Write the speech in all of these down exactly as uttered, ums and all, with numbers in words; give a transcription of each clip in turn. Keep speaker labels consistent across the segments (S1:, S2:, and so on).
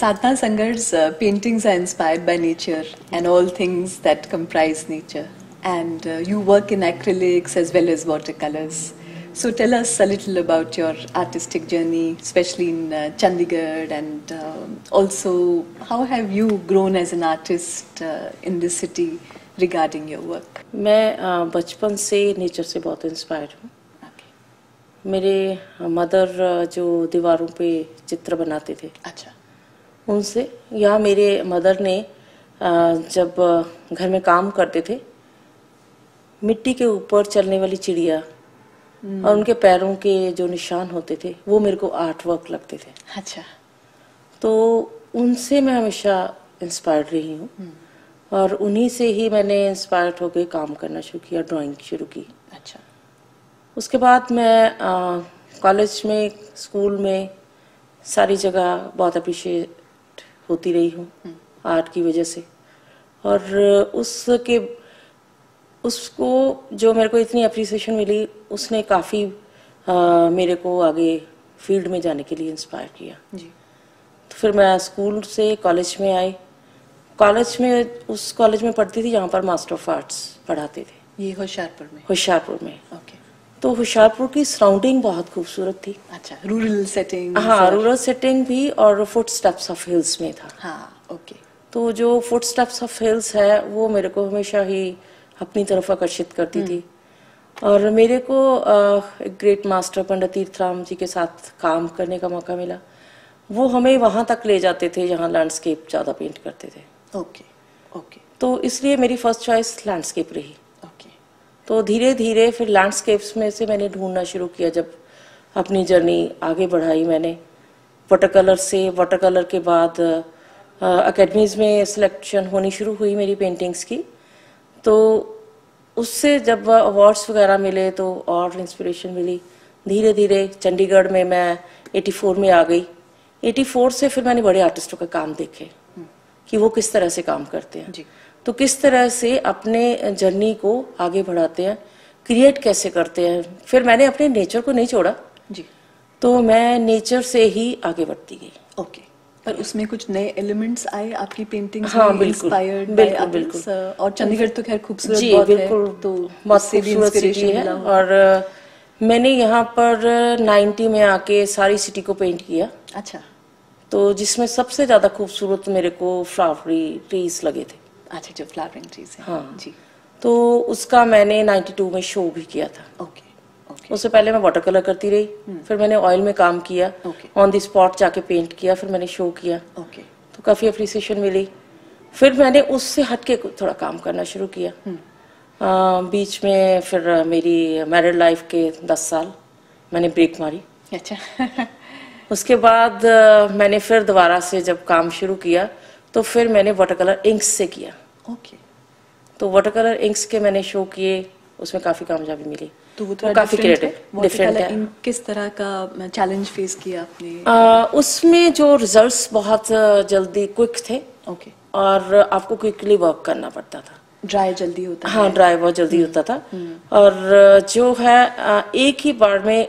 S1: Sadhana Sangar's uh, paintings are inspired by nature and all things that comprise nature. And uh, you work in acrylics as well as watercolors. So tell us a little about your artistic journey, especially in uh, Chandigarh, and uh, also how have you grown as an artist uh, in this city regarding your work?
S2: मैं बचपन से nature से बहुत inspired हूँ. मेरे mother जो दीवारों पे चित्र बनाते थे,
S1: अच्छा,
S2: उनसे या मेरे मदर ने जब घर में काम करते थे, मिट्टी के ऊपर चलने वाली चिड़िया और उनके पैरों के जो निशान होते थे वो मेरे को आर्ट वर्क लगते थे.
S1: अच्छा.
S2: तो उनसे मैं हमेशा इंस्पायर्ड रही हूँ और उन्हीं से ही मैंने इंस्पायर्ड होकर काम करना शुरू किया, ड्राइंग शुरू की.
S1: अच्छा.
S2: उसके बाद मैं कॉलेज में, स्कूल में, सारी जगह बहुत अप्रिशिएट होती रही हूँ आर्ट की वजह से. और उसके उसको जो मेरे को इतनी अप्रिसिएशन मिली, उसने काफ़ी मेरे को आगे फील्ड में जाने के लिए इंस्पायर किया.
S1: जी.
S2: तो फिर मैं स्कूल से कॉलेज में आई. कॉलेज में, उस कॉलेज में पढ़ती थी जहाँ पर मास्टर ऑफ आर्ट्स पढ़ाते थे.
S1: ये होशियारपुर में?
S2: होशियारपुर में.
S1: ओके.
S2: तो होशियारपुर की सराउंडिंग बहुत खूबसूरत थी.
S1: अच्छा, रूरल सेटिंग?
S2: हाँ, रूरल सेटिंग भी, और फुट स्टेप्स ऑफ हिल्स में था.
S1: हाँ, ओके.
S2: तो जो फुट स्टेप्स ऑफ हिल्स है वो मेरे को हमेशा ही अपनी तरफ आकर्षित करती थी. और मेरे को एक ग्रेट मास्टर पंडित तीर्थराम जी के साथ काम करने का मौका मिला. वो हमें वहाँ तक ले जाते थे जहाँ लैंडस्केप ज़्यादा पेंट करते थे.
S1: ओके. ओके.
S2: तो इसलिए मेरी फर्स्ट चॉइस लैंडस्केप रही.
S1: ओके.
S2: तो धीरे धीरे फिर लैंडस्केप्स में से मैंने ढूंढना शुरू किया. जब अपनी जर्नी आगे बढ़ाई मैंने वाटर कलर से, वाटर कलर के बाद अकेडमीज में सिलेक्शन होनी शुरू हुई मेरी पेंटिंग्स की. तो उससे जब अवार्ड्स वगैरह मिले तो और इंस्पिरेशन मिली. धीरे धीरे चंडीगढ़ में मैं चौरासी में आ गई. चौरासी से फिर मैंने बड़े आर्टिस्टों का काम देखे कि वो किस तरह से काम करते हैं.
S1: जी.
S2: तो किस तरह से अपने जर्नी को आगे बढ़ाते हैं, क्रिएट कैसे करते हैं. फिर मैंने अपने नेचर को नहीं छोड़ा.
S1: जी.
S2: तो मैं नेचर से ही आगे बढ़ती गई.
S1: ओके. पर उसमें कुछ नए एलिमेंट्स आए आपकी पेंटिंग्स
S2: हाँ,
S1: में,
S2: बिल्कुल,
S1: इंस्पायर्ड
S2: बिल्कुल, बिल्कुल.
S1: और चंडीगढ़ तो खैर खूबसूरत
S2: जी,
S1: बहुत
S2: बिल्कुल,
S1: है, तो
S2: बहुत खूबसूरत सिटी है. और मैंने यहाँ पर नब्बे में आके सारी सिटी को पेंट किया.
S1: अच्छा.
S2: तो जिसमें सबसे ज्यादा खूबसूरत मेरे को फ्लावरी ट्रीज लगे थे.
S1: अच्छा, जो फ्लावरिंग ट्रीज है.
S2: हाँ
S1: जी.
S2: तो उसका मैंने बानवे में शो भी किया था.
S1: ओके.
S2: उससे पहले मैं वाटर कलर करती रही. फिर मैंने ऑयल में काम किया, ऑन द स्पॉट जाके पेंट किया, फिर मैंने शो किया.
S1: ओके.
S2: तो काफी अप्रिसिएशन मिली. फिर मैंने उससे हटके थोड़ा काम करना शुरू किया. आ, बीच में फिर मेरी मैरिड लाइफ के दस साल मैंने ब्रेक मारी.
S1: अच्छा.
S2: उसके बाद मैंने फिर दोबारा से जब काम शुरू किया तो फिर मैंने वाटर कलर इंक्स से किया.
S1: ओके.
S2: तो वाटर कलर इंक्स के मैंने शो किए, उसमें काफी कामयाबी मिली.
S1: तो वो थोड़ा
S2: काफी क्रिएटिव डिफरेंट है.
S1: किस तरह का चैलेंज फेस किया आपने?
S2: आ, उसमें जो रिजल्ट्स बहुत जल्दी क्विक थे.
S1: ओके.
S2: और आपको क्विकली वर्क करना पड़ता था.
S1: ड्राई जल्दी होता है.
S2: हाँ, ड्राई बहुत जल्दी होता था. और जो है एक ही बार में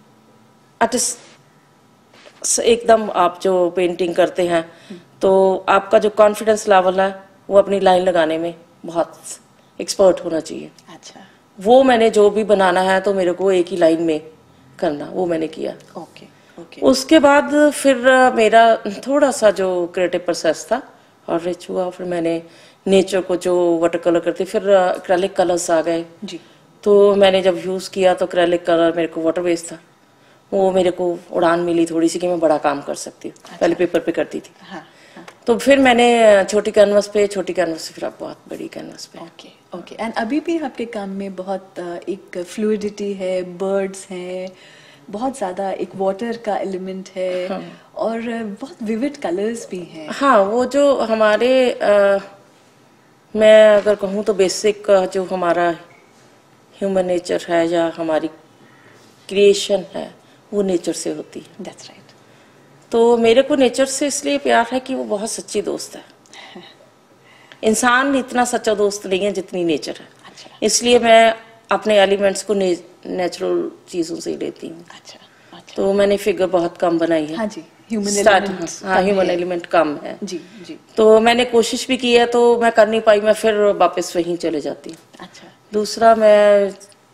S2: आर्टिस्ट एकदम आप जो पेंटिंग करते हैं तो आपका जो कॉन्फिडेंस लेवल है वो अपनी लाइन लगाने में बहुत एक्सपर्ट होना चाहिए.
S1: अच्छा.
S2: वो मैंने जो भी बनाना है तो मेरे को एक ही लाइन में करना, वो मैंने किया.
S1: ओके. ओके.
S2: उसके बाद फिर मेरा थोड़ा सा जो क्रिएटिव प्रोसेस था और रिच हुआ. फिर मैंने नेचर को जो वाटर कलर करती, फिर एक्रेलिक कलर्स आ गए.
S1: जी.
S2: तो मैंने जब यूज किया तो एक्रेलिक कलर मेरे को वाटर बेस्ड था. वो मेरे को उड़ान मिली थोड़ी सी कि मैं बड़ा काम कर सकती हूँ. अच्छा. पहले पेपर पे करती थी.
S1: हाँ, हाँ.
S2: तो फिर मैंने छोटी कैनवस पे, छोटी कैनवस से फिर अब बहुत बड़ी कैनवस पे.
S1: ओके. ओके. एंड अभी भी आपके काम में बहुत एक फ्लूइडिटी है, बर्ड्स हैं, बहुत ज्यादा एक वाटर का एलिमेंट है. हाँ. और बहुत विविड कलर्स भी हैं.
S2: हाँ, वो जो हमारे आ, मैं अगर कहूँ तो बेसिक जो हमारा ह्यूमन नेचर है या हमारी क्रिएशन है वो नेचर से होती है.
S1: That's right.
S2: तो मेरे को नेचर से इसलिए प्यार है कि वो बहुत सच्ची दोस्त है. इंसान इतना सच्चा दोस्त नहीं है जितनी नेचर है.
S1: अच्छा.
S2: इसलिए मैं अपने एलिमेंट्स को ने, नेचुरल चीजों से ही लेती हूँ.
S1: अच्छा. अच्छा.
S2: तो मैंने फिगर बहुत कम बनाई है.
S1: हाँ जी. ह्यूमन
S2: स्टार्ट,
S1: एलिमेंट,
S2: हाँ ह्यूमन एलिमेंट कम है
S1: जी जी।
S2: तो मैंने कोशिश भी की है तो मैं कर नहीं पाई, मैं फिर वापस वहीं चले जाती हूँ।
S1: अच्छा।
S2: दूसरा मैं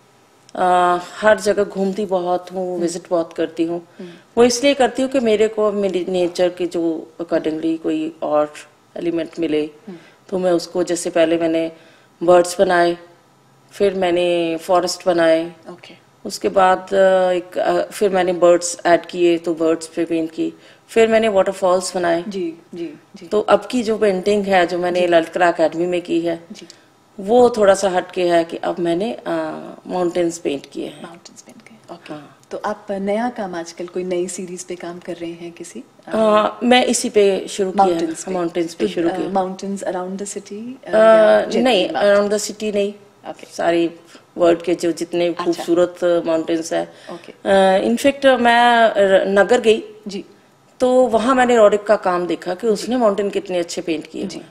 S2: आ, हर जगह घूमती बहुत हूँ, विजिट बहुत करती हूँ। वो इसलिए करती हूँ कि मेरे को मेरी नेचर के जो अकॉर्डिंगली कोई और एलिमेंट मिले तो मैं उसको, जैसे पहले मैंने बर्ड्स बनाए, फिर मैंने फॉरेस्ट बनाए,
S1: ओके।
S2: उसके बाद एक फिर मैंने बर्ड्स ऐड किए तो बर्ड्स पे पेंट की, फिर मैंने वाटरफॉल्स बनाए।
S1: जी जी जी।
S2: तो अब की जो पेंटिंग है जो मैंने ललित कला अकेडमी में की है
S1: जी,
S2: वो थोड़ा सा हटके है कि अब मैंने माउंटेन्स पेंट किए हैं।
S1: माउंटेन्स पेंट किए, ओके।
S2: हाँ।
S1: तो आप नया काम आजकल कोई नई सीरीज पे काम कर रहे हैं किसी?
S2: आ, मैं इसी पे शुरू किया है, माउंटेन्स पे शुरू किया।
S1: Mountains around the city?
S2: नहीं, अराउंड द सिटी नहीं,
S1: okay.
S2: सारी वर्ल्ड के जो जितने खूबसूरत माउंटेन्स है। इनफैक्ट मैं नगर गई
S1: जी,
S2: तो वहां मैंने रोडिक का काम देखा कि उसने माउंटेन कितने अच्छे पेंट किए हैं,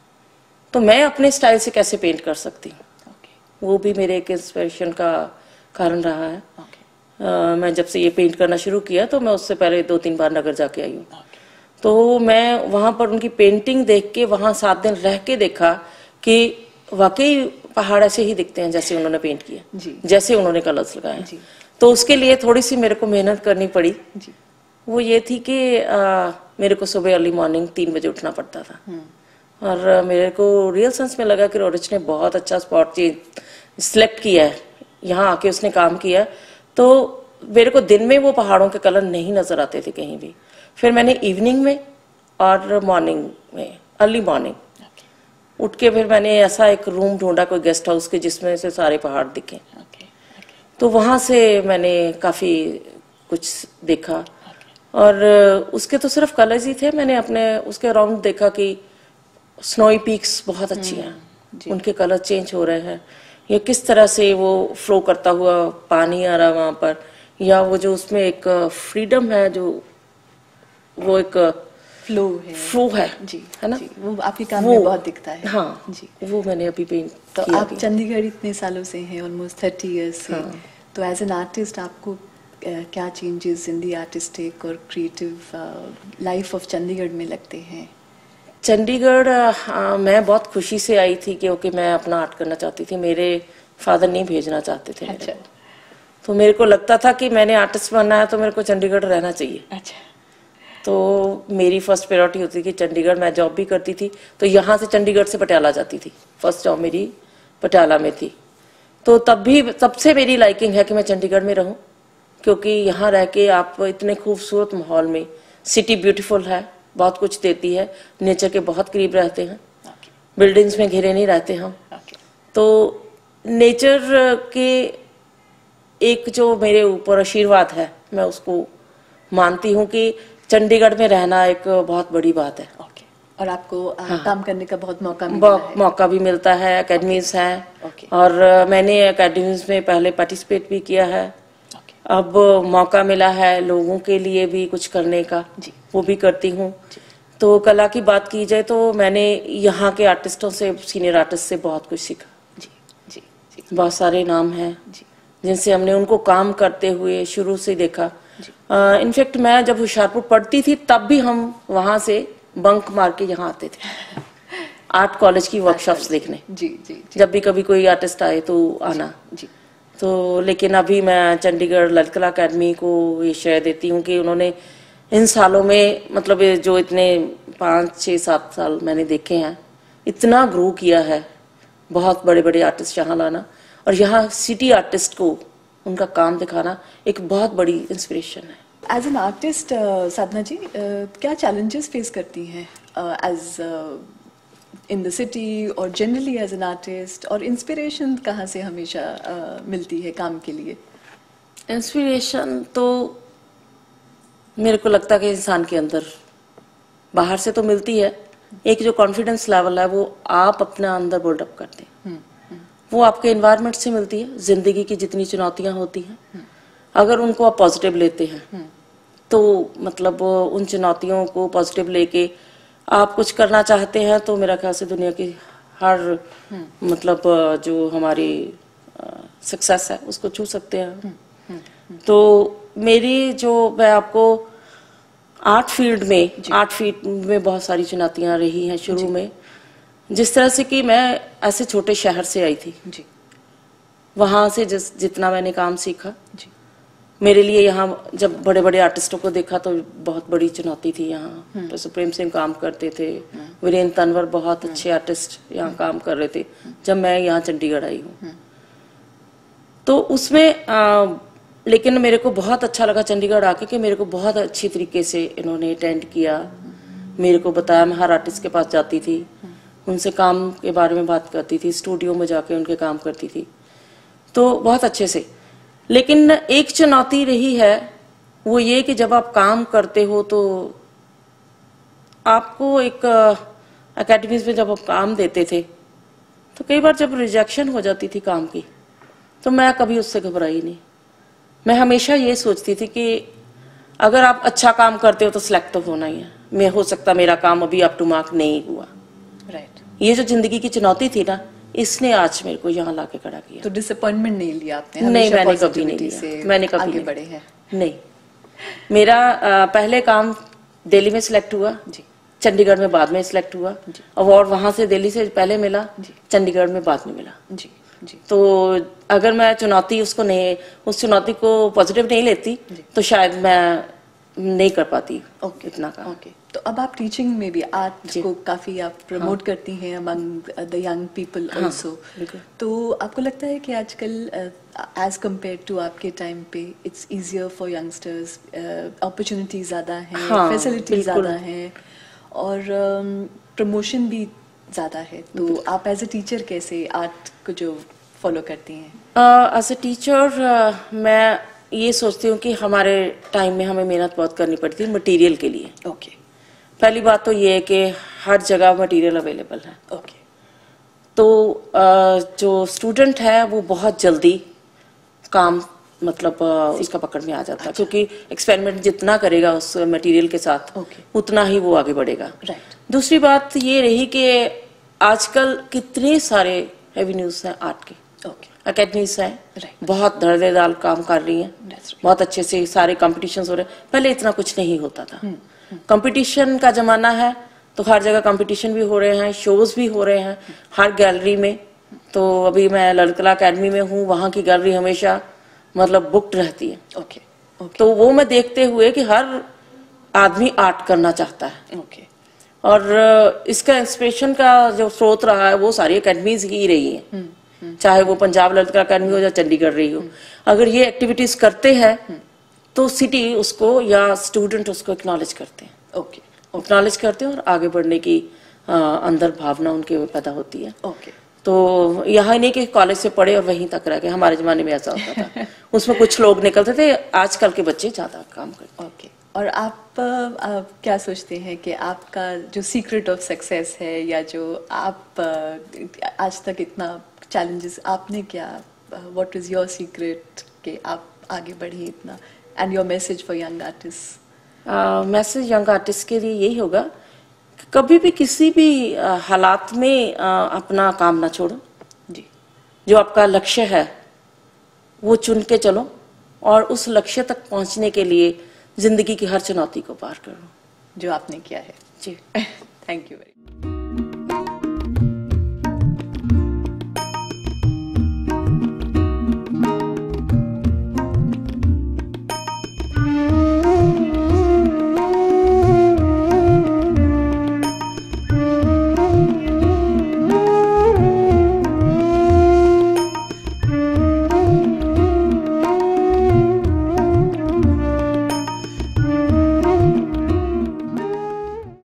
S2: तो मैं अपने स्टाइल से कैसे पेंट कर सकती हूँ।
S1: okay.
S2: वो भी मेरे एक इंस्पिरेशन का कारण रहा है।
S1: okay.
S2: uh, मैं जब से ये पेंट करना शुरू किया तो मैं उससे पहले दो तीन बार नगर जाके आई हूँ।
S1: okay.
S2: तो मैं वहां पर उनकी पेंटिंग देख के वहां सात दिन रह के देखा कि वाकई पहाड़ ऐसे ही दिखते हैं जैसे उन्होंने पेंट किया,
S1: जी।
S2: जैसे उन्होंने कलर्स लगाए। तो उसके लिए थोड़ी सी मेरे को मेहनत करनी पड़ी।
S1: जी।
S2: वो ये थी कि आ, मेरे को सुबह अर्ली मॉर्निंग तीन बजे उठना पड़ता था, और मेरे को रियल सेंस में लगा कि रोडिच ने बहुत अच्छा स्पॉट सिलेक्ट किया है, यहाँ आके उसने काम किया। तो मेरे को दिन में वो पहाड़ों के कलर नहीं नजर आते थे कहीं भी। फिर मैंने इवनिंग में और मॉर्निंग में, अर्ली मॉर्निंग उठ के फिर मैंने ऐसा एक रूम ढूंढा कोई गेस्ट हाउस के जिसमें से सारे पहाड़ दिखे।
S1: okay. okay.
S2: तो वहां से मैंने काफी कुछ देखा, और उसके तो सिर्फ कलर्स ही थे। मैंने अपने उसके अराउंड देखा कि स्नोई पीक्स बहुत अच्छी हैं, उनके कलर चेंज हो रहे हैं, या किस तरह से वो फ्लो करता हुआ पानी आ रहा है वहां पर, या वो जो उसमें एक फ्रीडम है, जो वो एक
S1: फ्लो है,
S2: फ्लो है
S1: जी,
S2: है ना,
S1: जी, वो आपके काम में बहुत दिखता है।
S2: हाँ जी, वो मैंने अभी पेंट
S1: तो
S2: किया।
S1: आप चंडीगढ़ इतने सालों से हैं, ऑलमोस्ट थर्टी इयर्स से,
S2: हाँ। तो
S1: एज एन आर्टिस्ट आपको क्या चेंजेस इन दी आर्टिस्टिक और क्रिएटिव लाइफ ऑफ चंडीगढ़ में लगते हैं?
S2: चंडीगढ़ हाँ, मैं बहुत खुशी से आई थी क्योंकि मैं अपना आर्ट करना चाहती थी। मेरे फादर नहीं भेजना चाहते थे।
S1: अच्छा।
S2: तो मेरे को लगता था कि मैंने आर्टिस्ट बनना है तो मेरे को चंडीगढ़ रहना चाहिए।
S1: अच्छा।
S2: तो मेरी फर्स्ट प्रायोरिटी होती थी कि चंडीगढ़, मैं जॉब भी करती थी तो यहाँ से चंडीगढ़ से पटियाला जाती थी। फर्स्ट जॉब मेरी पटियाला में थी, तो तब भी तब से मेरी लाइकिंग है कि मैं चंडीगढ़ में रहूं, क्योंकि यहाँ रह के आप इतने खूबसूरत माहौल में, सिटी ब्यूटीफुल है, बहुत कुछ देती है, नेचर के बहुत करीब रहते हैं, बिल्डिंग्स में घिरे नहीं रहते हम। तो नेचर के एक जो मेरे ऊपर आशीर्वाद है, मैं उसको मानती हूँ कि चंडीगढ़ में रहना एक बहुत बड़ी बात है।
S1: okay. और आपको
S2: हाँ।
S1: काम करने का बहुत मौका मिलता है।
S2: मौका भी मिलता है, एकेडमीज
S1: okay.
S2: हैं
S1: okay.
S2: और मैंने एकेडमीज में पहले पार्टिसिपेट भी किया है।
S1: okay.
S2: अब मौका मिला है लोगों के लिए भी कुछ करने का,
S1: जी।
S2: वो भी करती हूँ। तो कला की बात की जाए तो मैंने यहाँ के आर्टिस्टों से, सीनियर आर्टिस्ट से बहुत कुछ सीखा।
S1: जी जी जी।
S2: बहुत सारे नाम हैं जिनसे हमने उनको काम करते हुए शुरू से देखा। इनफैक्ट uh, मैं जब होशियारपुर पढ़ती थी तब भी हम वहां से बंक मार के यहाँ आते थे आर्ट कॉलेज की वर्कशॉप्स देखने।
S1: जी, जी, जी।
S2: जब भी कभी कोई आर्टिस्ट आए तो आना।
S1: जी, जी।
S2: तो लेकिन अभी मैं चंडीगढ़ ललित कला अकेडमी को ये श्रेय देती हूँ कि उन्होंने इन सालों में, मतलब जो इतने पाँच छः सात साल मैंने देखे हैं, इतना ग्रो किया है, बहुत बड़े बड़े आर्टिस्ट यहाँ लाना और यहाँ सिटी आर्टिस्ट को उनका काम दिखाना एक बहुत बड़ी इंस्पिरेशन है।
S1: As an artist Sadhana ji, uh, क्या चैलेंजेस फेस करती हैं एज इन द सिटी और जनरली एज एन आर्टिस्ट, और इंस्पिरेशन कहाँ से हमेशा uh, मिलती है काम के लिए?
S2: इंस्पिरेशन तो मेरे को लगता है कि इंसान के अंदर, बाहर से तो मिलती है, एक जो कॉन्फिडेंस लेवल है वो आप अपना अंदर बिल्डअप करते हैं, वो आपके एनवायरनमेंट से मिलती है। जिंदगी की जितनी चुनौतियां होती हैं, अगर उनको आप पॉजिटिव लेते हैं तो मतलब उन चुनौतियों को पॉजिटिव लेके आप कुछ करना चाहते हैं तो मेरा ख्याल से दुनिया की हर मतलब जो हमारी सक्सेस है उसको छू सकते हैं। तो मेरी जो, मैं आपको आर्ट फील्ड में आर्ट फील्ड में बहुत सारी चुनौतियां रही हैं शुरू में, जिस तरह से कि मैं ऐसे छोटे शहर से आई थी जी। वहां से जिस जितना मैंने काम सीखा जी, मेरे लिए यहाँ जब बड़े बड़े आर्टिस्टों को देखा तो बहुत बड़ी चुनौती थी। यहाँ तो सुप्रीम सिंह काम करते थे, वीरेंद्र तंवर बहुत अच्छे आर्टिस्ट यहाँ काम कर रहे थे जब मैं यहाँ चंडीगढ़ आई हूँ। तो उसमें आ, लेकिन मेरे को बहुत अच्छा लगा चंडीगढ़ आके कि मेरे को बहुत अच्छी तरीके से इन्होंने अटेंड किया, मेरे को बताया। मैं हर आर्टिस्ट के पास जाती थी, उनसे काम के बारे में बात करती थी, स्टूडियो में जाके उनके काम करती थी, तो बहुत अच्छे से। लेकिन एक चुनौती रही है वो ये कि जब आप काम करते हो तो आपको एक एकेडमीज में जब आप काम देते थे तो कई बार जब रिजेक्शन हो जाती थी काम की तो मैं कभी उससे घबराई नहीं। मैं हमेशा ये सोचती थी कि अगर आप अच्छा काम करते हो तो सिलेक्ट तो होना ही है। मैं हो सकता मेरा काम अभी अप टू मार्क नहीं हुआ, राइट। ये जो जिंदगी की चुनौती थी ना, इसने आज मेरे को यहाँ लाके खड़ा किया।
S1: तो डिसअपॉइंटमेंट नहीं लिया आपने?
S2: नहीं, मैंने कभी नहीं लिया, मैंने कभी
S1: आगे बढ़े हैं।
S2: नहीं, मेरा आ, पहले काम दिल्ली में सिलेक्ट हुआ जी, चंडीगढ़ में बाद में सिलेक्ट हुआ। अवार्ड वहां से दिल्ली से पहले मिला, चंडीगढ़ में बाद में मिला जी जी। तो अगर मैं चुनौती उसको नहीं, उस चुनौती को पॉजिटिव नहीं लेती तो शायद मैं नहीं कर पाती okay, इतना काम।
S1: okay. तो अब आप टीचिंग में भी आर्ट को काफी आप प्रमोट हाँ, करती हैं among the young people also. तो आपको लगता है कि आजकल एज कंपेयर टू आपके टाइम पे it's easier for youngsters, opportunities ज्यादा हैं, फैसिलिटीज ज्यादा हैं और प्रमोशन um, भी ज्यादा है, तो आप एज ए टीचर कैसे आर्ट को जो फॉलो करती हैं?
S2: एज ए टीचर मैं ये सोचती हूँ कि हमारे टाइम में हमें मेहनत बहुत करनी पड़ती है मटेरियल के लिए।
S1: Okay okay.
S2: पहली बात तो ये है कि हर जगह मटेरियल अवेलेबल है।
S1: Okay okay.
S2: तो uh, जो स्टूडेंट है वो बहुत जल्दी काम मतलब uh, उसका पकड़ में आ जाता है, अच्छा। क्योंकि एक्सपेरिमेंट जितना करेगा उस मटेरियल के साथ okay. उतना ही वो आगे बढ़ेगा।
S1: right. दूसरी
S2: दूसरी बात ये रही कि आजकल कितने सारे एवेन्यूज हैं आर्ट के,
S1: okay.
S2: अकेडमीज हैं, right. बहुत धड़ेदार काम कर रही हैं, right. बहुत अच्छे से सारे कॉम्पिटिशन हो रहे हैं। पहले इतना कुछ नहीं होता था। कंपटीशन का जमाना है तो हर जगह कंपटीशन भी हो रहे हैं, शोज भी हो रहे हैं हर गैलरी में। तो अभी मैं ललितकला अकेडमी में हूँ, वहाँ की गैलरी हमेशा मतलब बुक्ड रहती है।
S1: Okay okay.
S2: तो वो मैं देखते हुए कि हर आदमी आर्ट करना चाहता है।
S1: ओके।
S2: और इसका इंस्पिरेशन का जो स्रोत रहा है वो सारी अकेडमीज ही रही है, चाहे वो पंजाब ललितकला अकेडमी हो या चंडीगढ़ रही हो। अगर ये एक्टिविटीज करते हैं तो सिटी उसको या स्टूडेंट उसको एक्नॉलेज करते हैं।
S1: ओके,
S2: एक्नॉलेज करते हैं और आगे बढ़ने की आ, अंदर भावना उनके पैदा होती है।
S1: ओके।
S2: तो यहाँ नहीं कि कॉलेज से पढ़े और वहीं तक रह गए, हमारे जमाने में ऐसा होता था। उसमें कुछ लोग निकलते थे, आजकल के बच्चे ज्यादा काम करते हैं।
S1: ओके। और आप, आप क्या सोचते हैं कि आपका जो सीक्रेट ऑफ सक्सेस है या जो आप आज तक इतना चैलेंजेस आपने क्या, व्हाट इज योर सीक्रेट कि आप आगे बढ़े इतना, and your message for young artist?
S2: Message young artist के लिए यही होगा कि कभी भी किसी भी uh, हालात में uh, अपना काम ना छोड़ो जी। जो आपका लक्ष्य है वो चुन के चलो और उस लक्ष्य तक पहुंचने के लिए जिंदगी की हर चुनौती को पार करो,
S1: जो आपने किया है जी। Thank you very